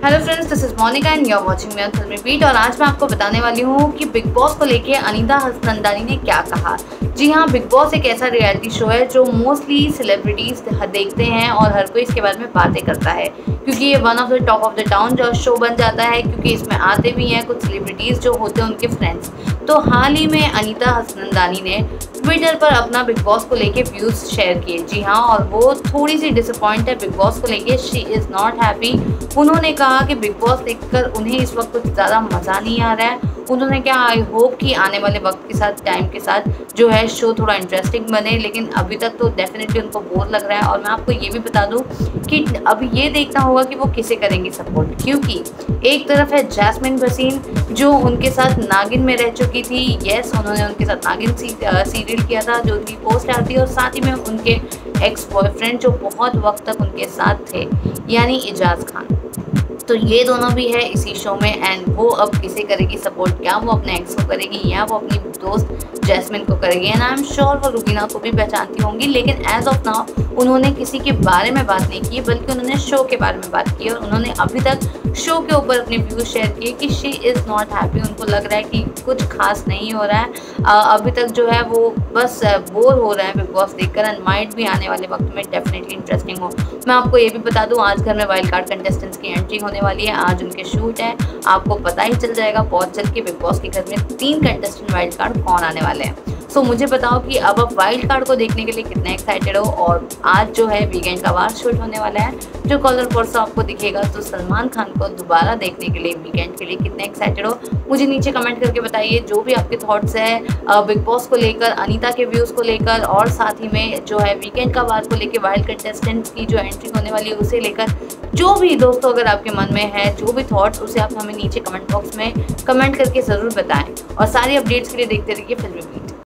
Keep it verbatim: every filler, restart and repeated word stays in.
Hello friends, this is Monica and you are watching me on Filmi Beat. और आज मैं आपको बताने वाली हूँ कि बिग बॉस को लेके अनीता हसनंदानी ने क्या कहा। जी हाँ, बिग बॉस एक ऐसा रियलिटी शो है जो मोस्टली सेलिब्रिटीज देखते हैं और हर कोई इसके बारे में बातें करता है, क्योंकि ये one of the top of the town जो शो बन जाता है, क्योंकि इसमें आते भी हैं कुछ सेलिब्रिटीज़ जो होते हैं उनके फ्रेंड्स। तो हाल ही में अनीता हसनंदानी ने ट्विटर पर अपना बिग बॉस को लेके व्यूज़ शेयर किए। जी हाँ, और वो थोड़ी सी डिसअपॉइंट है बिग बॉस को लेके। She is not happy. उन्होंने कहा कि बिग बॉस देखकर उन्हें इस वक्त कुछ ज़्यादा मज़ा नहीं आ रहा है। उन्होंने क्या, आई होप कि आने वाले वक्त के साथ, टाइम के साथ जो है शो थोड़ा इंटरेस्टिंग बने, लेकिन अभी तक तो डेफिनेटली उनको बोर लग रहा है। और मैं आपको ये भी बता दूं कि अभी ये देखना होगा कि वो किसे करेंगी सपोर्ट, क्योंकि एक तरफ है जैस्मिन भसीन जो उनके साथ नागिन में रह चुकी थी। येस, उन्होंने उनके साथ नागिन सी, सीरियल किया था जो उनकी पोस्ट आती है, और साथ ही में उनके एक्स बॉयफ्रेंड जो बहुत वक्त तक उनके साथ थे, यानी एजाज खान। तो ये दोनों भी है इसी शो में। एंड वो अब किसे करेगी सपोर्ट, क्या वो अपने एक्स को करेगी या वो अपनी दोस्त जैस्मिन को करेगी। एंड आई एम श्योर वो रुबीना को भी पहचानती होंगी, लेकिन एज ऑफ नाउ उन्होंने किसी के बारे में बात नहीं की, बल्कि उन्होंने शो के बारे में बात की। और उन्होंने अभी तक शो के ऊपर अपने व्यूज शेयर किए कि शी इज़ नॉट हैप्पी। उनको लग रहा है कि कुछ खास नहीं हो रहा है अभी तक, जो है वो बस बोर हो रहा है बिग बॉस देखकर। एंड माइट भी आने वाले वक्त में डेफिनेटली इंटरेस्टिंग हो। मैं आपको ये भी बता दूं, आज घर में वाइल्ड कार्ड कंटेस्टेंट्स की एंट्री होने वाली है। आज उनके शूट है, आपको पता ही चल जाएगा बहुत जल्द कि बिग बॉस के घर में तीन कंटेस्टेंट वाइल्ड कार्ड कौन आने वाले हैं। सो so, मुझे बताओ कि अब आप वाइल्ड कार्ड को देखने के लिए कितने एक्साइटेड हो। और आज जो है वीकेंड का वार शूट होने वाला है जो कल और परसों आपको दिखेगा। तो सलमान खान को दोबारा देखने के लिए वीकेंड के लिए कितने एक्साइटेड हो, मुझे नीचे कमेंट करके बताइए। जो भी आपके थॉट्स है बिग बॉस को लेकर, अनीता के व्यूज़ को लेकर, और साथ ही में जो है वीकेंड का वार को लेकर, वाइल्ड कंटेस्टेंट्स की जो एंट्री होने वाली है उसे लेकर, जो भी दोस्तों अगर आपके मन में है जो भी थॉट्स, उसे आप हमें नीचे कमेंट बॉक्स में कमेंट करके ज़रूर बताएं। और सारी अपडेट्स के लिए देखते रहिए फिल्मी बीट।